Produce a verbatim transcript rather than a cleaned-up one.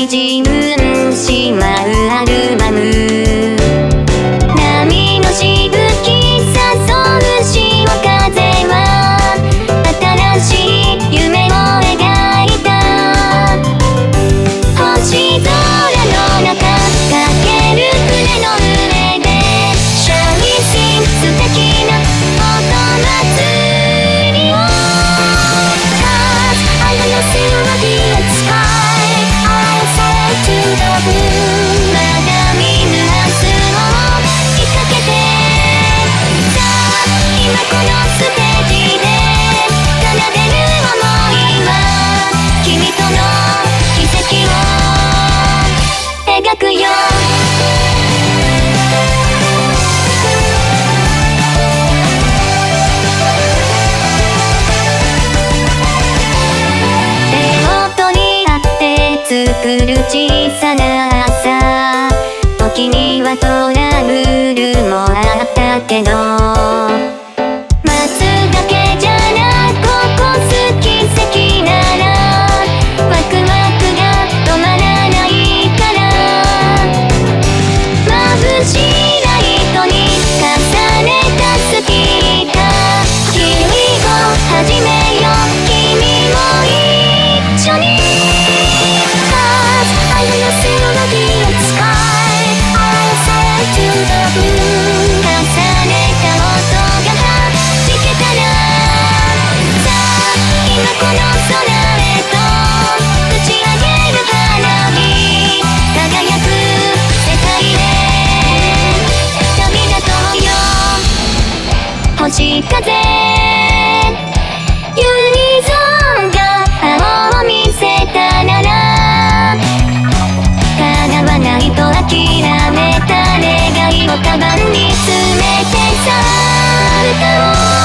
滲むしまうアルバム。波のしぶき誘う潮風は新しい夢を描いた。星空の中かける船の上でシャウイシン素敵な音祭りを Cause I wanna see you radiant sky I'll sail to the blue まだ見ぬ明日を追いかけてさあ今このステージで奏でる想いは君との奇跡を描くよ。手を取り合って作る小さな朝。時にはトラブルもあったけど待つだけじゃないここ好き奇跡ならワクワクが止まらないから眩しいライトに重ねたスピーカー Here we go 始めよう君も一緒に Cause I wanna see you radiant sky I'll sail to the blue 重ねた音が弾けたらさあ今この空へと打ち上げる花火輝く世界へ旅立とうよ星風ユニゾンが青を見せたなら叶わないと諦めた願いをカバンに詰めてさあ歌おう